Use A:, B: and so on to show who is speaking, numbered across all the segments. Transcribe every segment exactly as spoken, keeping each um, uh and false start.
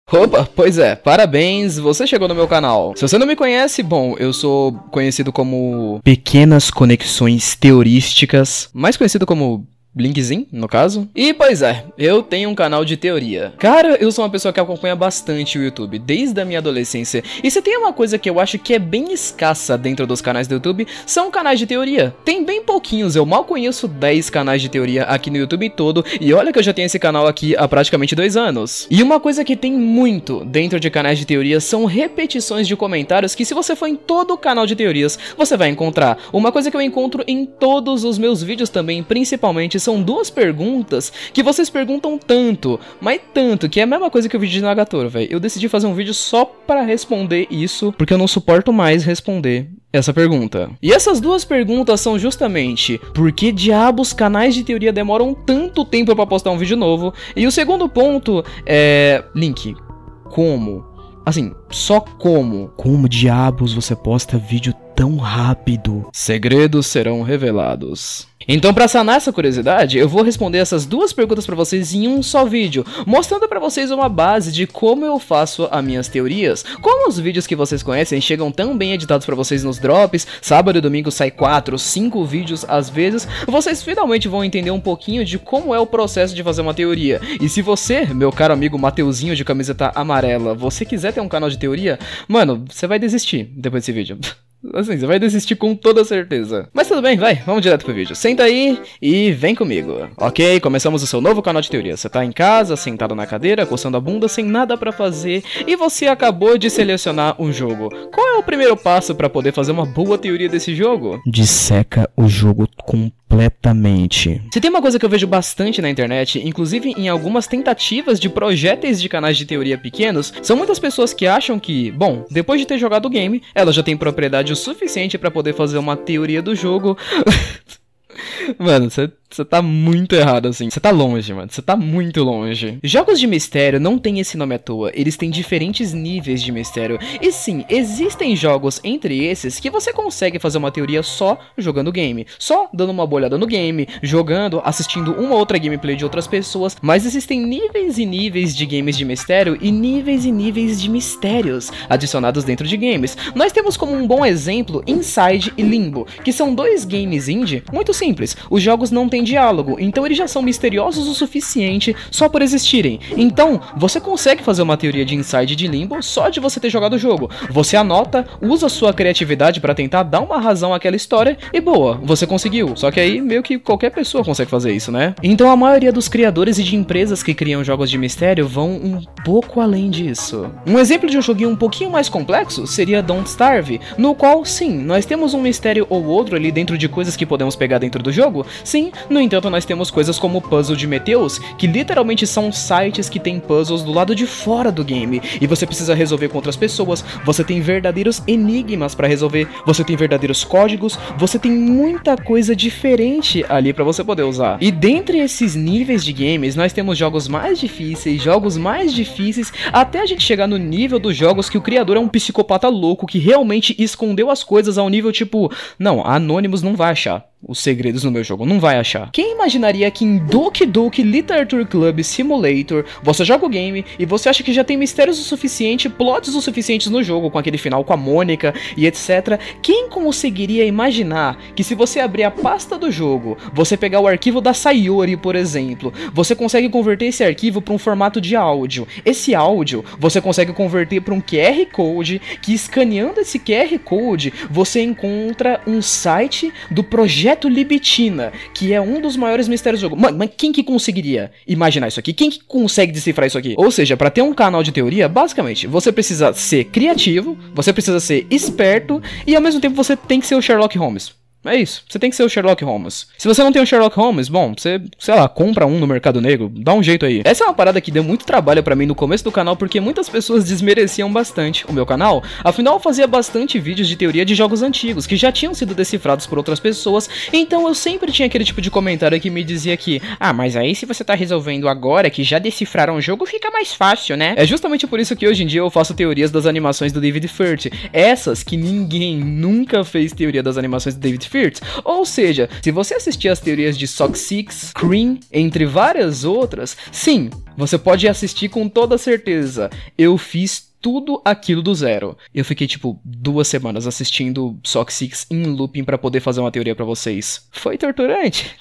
A: Opa, pois é, parabéns, você chegou no meu canal. Se você não me conhece, bom, eu sou conhecido como Pequenas Conexões Teorísticas, mais conhecido como Blinkzinho, no caso. E, pois é, eu tenho um canal de teoria. Cara, eu sou uma pessoa que acompanha bastante o YouTube, desde a minha adolescência. E se tem uma coisa que eu acho que é bem escassa dentro dos canais do YouTube, são canais de teoria. Tem bem pouquinhos, eu mal conheço dez canais de teoria aqui no YouTube todo. E olha que eu já tenho esse canal aqui há praticamente dois anos. E uma coisa que tem muito dentro de canais de teoria são repetições de comentários que, se você for em todo o canal de teorias, você vai encontrar. Uma coisa que eu encontro em todos os meus vídeos também, principalmente, são duas perguntas que vocês perguntam tanto, mas tanto, que é a mesma coisa que o vídeo de Nagatoro, velho. Eu decidi fazer um vídeo só pra responder isso, porque eu não suporto mais responder essa pergunta. E essas duas perguntas são justamente: por que diabos canais de teoria demoram tanto tempo pra postar um vídeo novo? E o segundo ponto é... Link, como? Assim, só como? Como diabos você posta vídeo tão rápido? Segredos serão revelados. Então, pra sanar essa curiosidade, eu vou responder essas duas perguntas pra vocês em um só vídeo, mostrando pra vocês uma base de como eu faço as minhas teorias. Como os vídeos que vocês conhecem chegam tão bem editados pra vocês nos drops, sábado e domingo sai quatro, cinco vídeos às vezes, vocês finalmente vão entender um pouquinho de como é o processo de fazer uma teoria. E se você, meu caro amigo Mateuzinho de camiseta amarela, você quiser ter um canal de teoria, mano, você vai desistir depois desse vídeo. Assim, você vai desistir com toda certeza. Mas tudo bem, vai, vamos direto pro vídeo. Senta aí e vem comigo. Ok, começamos o seu novo canal de teoria. Você tá em casa, sentado na cadeira, coçando a bunda, sem nada pra fazer, e você acabou de selecionar um jogo. Qual é o primeiro passo pra poder fazer uma boa teoria desse jogo? Disseca o jogo completamente. Se tem uma coisa que eu vejo bastante na internet, inclusive em algumas tentativas de projéteis de canais de teoria pequenos, são muitas pessoas que acham que, bom, depois de ter jogado o game, ela já tem propriedade o suficiente pra poder fazer uma teoria do jogo. Mano, você tá muito errado assim. Você tá longe, mano. Você tá muito longe. Jogos de mistério não tem esse nome à toa. Eles têm diferentes níveis de mistério. E sim, existem jogos entre esses que você consegue fazer uma teoria só jogando o game. Só dando uma olhada no game, jogando, assistindo uma outra gameplay de outras pessoas. Mas existem níveis e níveis de games de mistério e níveis e níveis de mistérios adicionados dentro de games. Nós temos como um bom exemplo Inside e Limbo, que são dois games indie muito simples. Os jogos não têm diálogo, então eles já são misteriosos o suficiente só por existirem. Então, você consegue fazer uma teoria de Inside e de Limbo só de você ter jogado o jogo. Você anota, usa sua criatividade pra tentar dar uma razão àquela história e boa, você conseguiu. Só que aí meio que qualquer pessoa consegue fazer isso, né? Então a maioria dos criadores e de empresas que criam jogos de mistério vão um pouco além disso. Um exemplo de um joguinho um pouquinho mais complexo seria Don't Starve, no qual sim, nós temos um mistério ou outro ali dentro de coisas que podemos pegar dentro do jogo, sim. No entanto, nós temos coisas como o Puzzle de Meteus, que literalmente são sites que tem puzzles do lado de fora do game, e você precisa resolver com outras pessoas, você tem verdadeiros enigmas pra resolver, você tem verdadeiros códigos, você tem muita coisa diferente ali pra você poder usar. E dentre esses níveis de games, nós temos jogos mais difíceis, jogos mais difíceis, até a gente chegar no nível dos jogos que o criador é um psicopata louco que realmente escondeu as coisas ao nível tipo, não, Anonymous não vai achar os segredos no meu jogo, não vai achar. Quem imaginaria que em Doki Doki Literature Club Simulator você joga o game e você acha que já tem mistérios o suficiente, plots o suficientes no jogo, com aquele final com a Mônica e etcétera. Quem conseguiria imaginar que se você abrir a pasta do jogo, você pegar o arquivo da Sayori, por exemplo, você consegue converter esse arquivo para um formato de áudio. Esse áudio você consegue converter para um Q R Code, que escaneando esse Q R Code, você encontra um site do projeto Libitina, que é um dos maiores mistérios do jogo. Mano, mas quem que conseguiria imaginar isso aqui? Quem que consegue decifrar isso aqui? Ou seja, pra ter um canal de teoria, basicamente, você precisa ser criativo, você precisa ser esperto e ao mesmo tempo você tem que ser o Sherlock Holmes. É isso, você tem que ser o Sherlock Holmes. Se você não tem o Sherlock Holmes, bom, você, sei lá, compra um no Mercado Negro, dá um jeito aí. Essa é uma parada que deu muito trabalho pra mim no começo do canal, porque muitas pessoas desmereciam bastante o meu canal. Afinal, eu fazia bastante vídeos de teoria de jogos antigos, que já tinham sido decifrados por outras pessoas, então eu sempre tinha aquele tipo de comentário que me dizia que, ah, mas aí se você tá resolvendo agora que já decifraram o jogo, fica mais fácil, né? É justamente por isso que hoje em dia eu faço teorias das animações do David Furt. Essas que ninguém nunca fez teoria das animações do David Firth. Ou seja, se você assistir as teorias de Sock Six, Cream, entre várias outras, sim, você pode assistir com toda certeza. Eu fiz tudo aquilo do zero. Eu fiquei, tipo, duas semanas assistindo Sock Six em looping pra poder fazer uma teoria pra vocês. Foi torturante?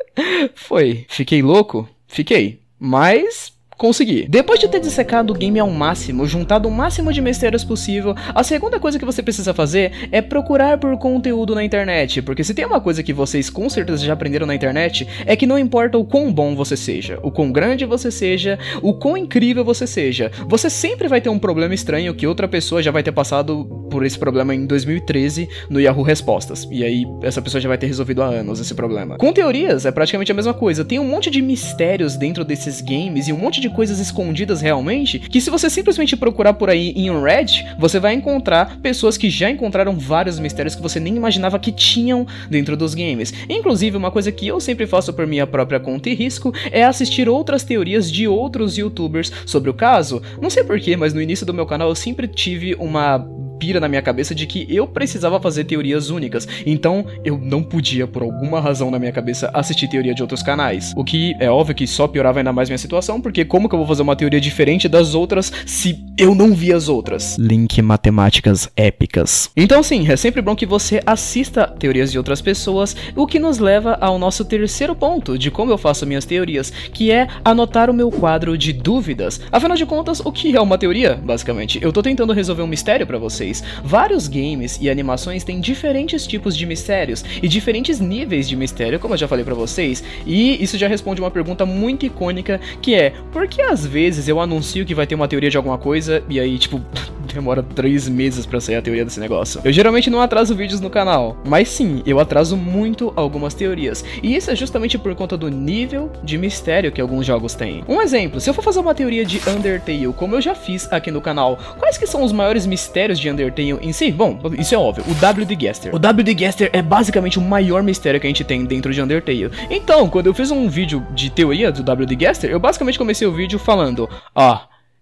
A: Foi. Fiquei louco? Fiquei. Mas consegui. Depois de ter dissecado o game ao máximo, juntado o máximo de mistérios possível, a segunda coisa que você precisa fazer é procurar por conteúdo na internet, porque se tem uma coisa que vocês com certeza já aprenderam na internet, é que não importa o quão bom você seja, o quão grande você seja, o quão incrível você seja, você sempre vai ter um problema estranho que outra pessoa já vai ter passado por esse problema em dois mil e treze no Yahoo Respostas, e aí essa pessoa já vai ter resolvido há anos esse problema. Com teorias é praticamente a mesma coisa, tem um monte de mistérios dentro desses games e um monte de coisas escondidas realmente, que se você simplesmente procurar por aí em um Reddit, você vai encontrar pessoas que já encontraram vários mistérios que você nem imaginava que tinham dentro dos games. Inclusive, uma coisa que eu sempre faço por minha própria conta e risco é assistir outras teorias de outros youtubers sobre o caso. Não sei porquê, mas no início do meu canal eu sempre tive uma pira na minha cabeça de que eu precisava fazer teorias únicas, então eu não podia, por alguma razão na minha cabeça, assistir teoria de outros canais, o que é óbvio que só piorava ainda mais minha situação, porque como que eu vou fazer uma teoria diferente das outras se eu não vi as outras? Link matemáticas épicas. Então sim, é sempre bom que você assista teorias de outras pessoas, o que nos leva ao nosso terceiro ponto de como eu faço minhas teorias, que é anotar o meu quadro de dúvidas. Afinal de contas, o que é uma teoria, basicamente? Eu tô tentando resolver um mistério pra vocês. Vários games e animações têm diferentes tipos de mistérios e diferentes níveis de mistério, como eu já falei pra vocês, e isso já responde uma pergunta muito icônica, que é, por que às vezes eu anuncio que vai ter uma teoria de alguma coisa e aí, tipo, demora três meses pra sair a teoria desse negócio? Eu geralmente não atraso vídeos no canal, mas sim, eu atraso muito algumas teorias, e isso é justamente por conta do nível de mistério que alguns jogos têm. Um exemplo, se eu for fazer uma teoria de Undertale, como eu já fiz aqui no canal, quais que são os maiores mistérios de Undertale em si? Bom, isso é óbvio, o W D Gaster. O W D Gaster é basicamente o maior mistério que a gente tem dentro de Undertale. Então, quando eu fiz um vídeo de teoria do W D Gaster, eu basicamente comecei o vídeo falando, ó,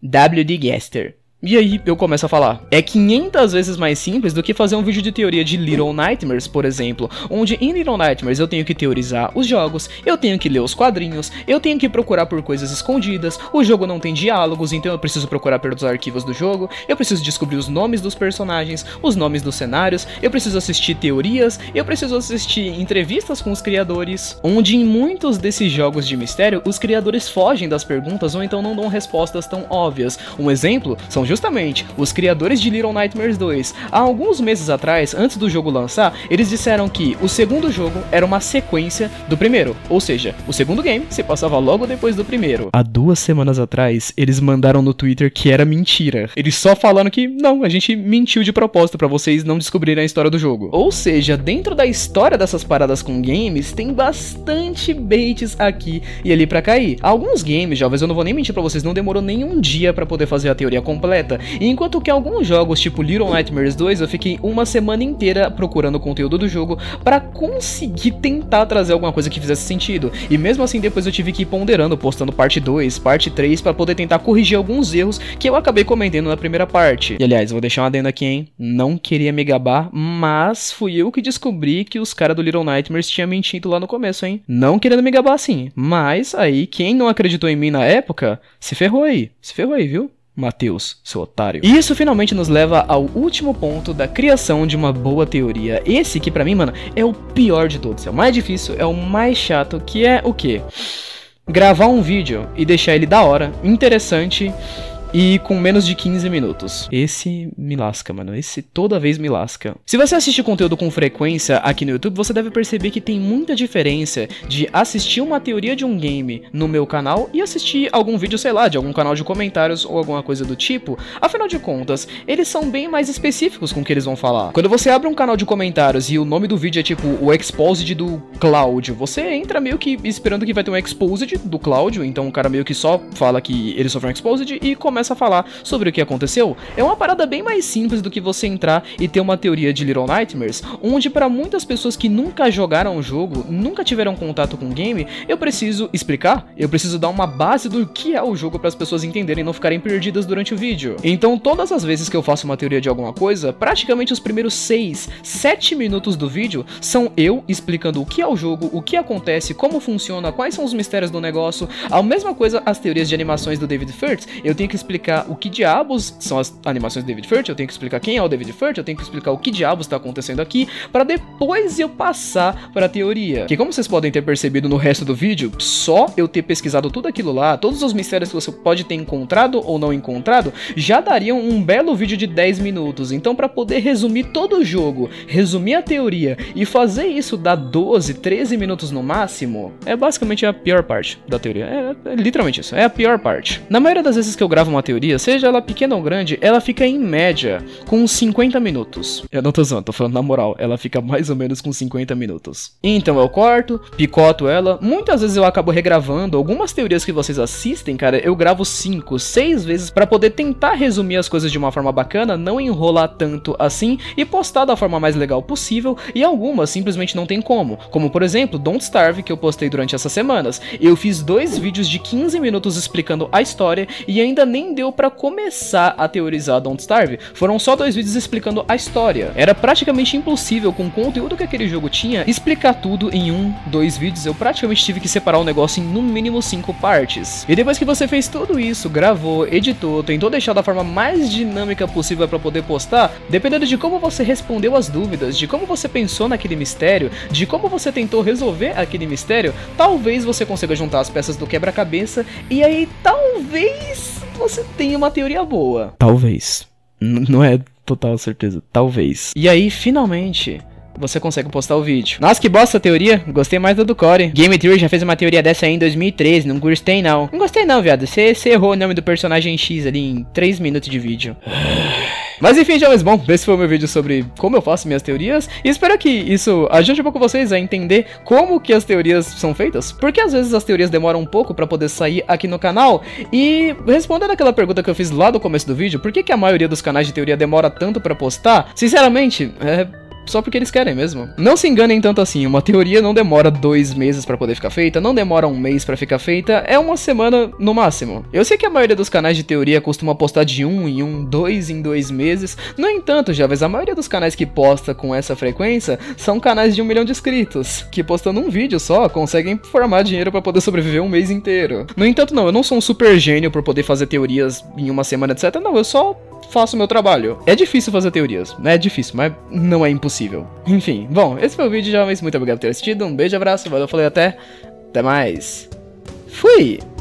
A: W D Gaster. E aí eu começo a falar. É quinhentas vezes mais simples do que fazer um vídeo de teoria de Little Nightmares, por exemplo, onde em Little Nightmares eu tenho que teorizar os jogos, eu tenho que ler os quadrinhos, eu tenho que procurar por coisas escondidas, o jogo não tem diálogos, então eu preciso procurar pelos arquivos do jogo, eu preciso descobrir os nomes dos personagens, os nomes dos cenários, eu preciso assistir teorias, eu preciso assistir entrevistas com os criadores, onde em muitos desses jogos de mistério, os criadores fogem das perguntas ou então não dão respostas tão óbvias. Um exemplo são justamente os criadores de Little Nightmares dois. Há alguns meses atrás, antes do jogo lançar, eles disseram que o segundo jogo era uma sequência do primeiro, ou seja, o segundo game se passava logo depois do primeiro. Há duas semanas atrás, eles mandaram no Twitter que era mentira. Eles só falaram que, não, a gente mentiu de propósito pra vocês não descobrirem a história do jogo. Ou seja, dentro da história dessas paradas com games, tem bastante baits aqui e ali pra cair. Alguns games, jovens, eu não vou nem mentir pra vocês, não demorou nem um dia pra poder fazer a teoria completa. Enquanto que alguns jogos, tipo Little Nightmares dois, eu fiquei uma semana inteira procurando o conteúdo do jogo pra conseguir tentar trazer alguma coisa que fizesse sentido. E mesmo assim depois eu tive que ir ponderando, postando parte dois, parte três, pra poder tentar corrigir alguns erros que eu acabei cometendo na primeira parte. E aliás, vou deixar um adendo aqui, hein? Não queria me gabar, mas fui eu que descobri que os caras do Little Nightmares tinham mentido lá no começo, hein? Não querendo me gabar assim, mas aí quem não acreditou em mim na época, se ferrou aí, se ferrou aí, viu? Matheus, seu otário. E isso finalmente nos leva ao último ponto da criação de uma boa teoria. Esse que pra mim, mano, é o pior de todos. É o mais difícil, é o mais chato, que é o quê? Gravar um vídeo e deixar ele da hora, interessante e com menos de quinze minutos. Esse me lasca, mano. Esse toda vez me lasca. Se você assiste conteúdo com frequência aqui no YouTube, você deve perceber que tem muita diferença de assistir uma teoria de um game no meu canal e assistir algum vídeo, sei lá, de algum canal de comentários ou alguma coisa do tipo. Afinal de contas, eles são bem mais específicos com o que eles vão falar. Quando você abre um canal de comentários e o nome do vídeo é tipo o Exposed do Cláudio, você entra meio que esperando que vai ter um Exposed do Cláudio, então o cara meio que só fala que ele sofreu um Exposed e começa começa a falar sobre o que aconteceu. É uma parada bem mais simples do que você entrar e ter uma teoria de Little Nightmares, onde para muitas pessoas que nunca jogaram o jogo, nunca tiveram contato com o game, eu preciso explicar, eu preciso dar uma base do que é o jogo para as pessoas entenderem e não ficarem perdidas durante o vídeo. Então todas as vezes que eu faço uma teoria de alguma coisa, praticamente os primeiros seis, sete minutos do vídeo são eu explicando o que é o jogo, o que acontece, como funciona, quais são os mistérios do negócio. A mesma coisa as teorias de animações do David Furth, eu tenho que explicar o que diabos são as animações do David Furth, eu tenho que explicar quem é o David Furth, eu tenho que explicar o que diabos está acontecendo aqui, para depois eu passar para a teoria. Que como vocês podem ter percebido no resto do vídeo, só eu ter pesquisado tudo aquilo lá, todos os mistérios que você pode ter encontrado ou não encontrado, já dariam um belo vídeo de dez minutos. Então para poder resumir todo o jogo, resumir a teoria e fazer isso dar doze, treze minutos no máximo, é basicamente a pior parte da teoria. É, é literalmente isso, é a pior parte. Na maioria das vezes que eu gravo uma teoria, seja ela pequena ou grande, ela fica em média com uns cinquenta minutos. Eu não tô zoando, tô falando na moral, ela fica mais ou menos com cinquenta minutos. Então eu corto, picoto ela, muitas vezes eu acabo regravando. Algumas teorias que vocês assistem, cara, eu gravo cinco, seis vezes pra poder tentar resumir as coisas de uma forma bacana, não enrolar tanto assim e postar da forma mais legal possível, e algumas simplesmente não tem como. Como por exemplo, Don't Starve, que eu postei durante essas semanas. Eu fiz dois vídeos de quinze minutos explicando a história e ainda nem deu pra começar a teorizar Don't Starve. Foram só dois vídeos explicando a história. Era praticamente impossível, com o conteúdo que aquele jogo tinha, explicar tudo em um, dois vídeos. Eu praticamente tive que separar o negócio em no mínimo cinco partes. E depois que você fez tudo isso, gravou, editou, tentou deixar da forma mais dinâmica possível pra poder postar, dependendo de como você respondeu as dúvidas, de como você pensou naquele mistério, de como você tentou resolver aquele mistério, talvez você consiga juntar as peças do quebra-cabeça e aí talvez você tenha uma teoria boa. Talvez. N- não é total certeza. Talvez. E aí, finalmente, você consegue postar o vídeo. Nossa, que bosta a teoria. Gostei mais da do Core. Game Theory já fez uma teoria dessa aí em dois mil e treze. Não gostei não. Não gostei não, viado. Você errou o nome do personagem X ali em três minutos de vídeo. Mas enfim, já mais bom, esse foi o meu vídeo sobre como eu faço minhas teorias, e espero que isso ajude um pouco vocês a entender como que as teorias são feitas, porque às vezes as teorias demoram um pouco pra poder sair aqui no canal. E respondendo aquela pergunta que eu fiz lá no começo do vídeo, por que que a maioria dos canais de teoria demora tanto pra postar? Sinceramente, é... só porque eles querem mesmo. Não se enganem tanto assim, uma teoria não demora dois meses pra poder ficar feita, não demora um mês pra ficar feita, é uma semana no máximo. Eu sei que a maioria dos canais de teoria costuma postar de um em um, dois em dois meses, no entanto, Javas, a maioria dos canais que posta com essa frequência são canais de um milhão de inscritos, que postando um vídeo só, conseguem formar dinheiro pra poder sobreviver um mês inteiro. No entanto, não, eu não sou um super gênio por poder fazer teorias em uma semana, etcétera. Não, eu só faço o meu trabalho. É difícil fazer teorias, né? É difícil, mas não é impossível. Enfim, bom, esse foi o vídeo, jovens. Muito obrigado por ter assistido. Um beijo, abraço, valeu, falei, até. Até mais. Fui!